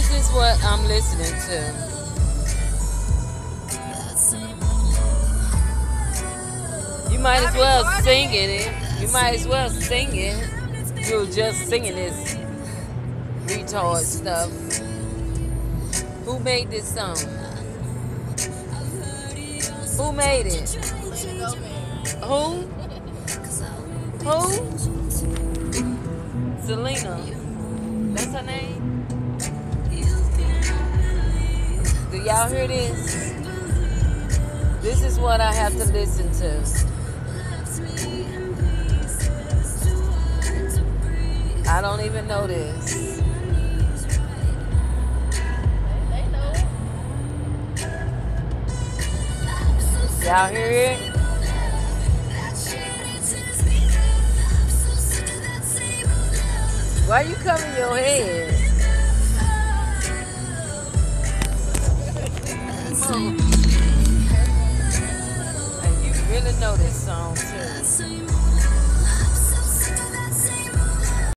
This is what I'm listening to. You might as well sing it. You might as well sing it. You're just singing this retard stuff. Who made this song? Who made it? Who? Who? Selena. That's her name? Do y'all hear this? This is what I have to listen to. I don't even know this. Y'all hear it? Why you covering your head? And you really know this song too.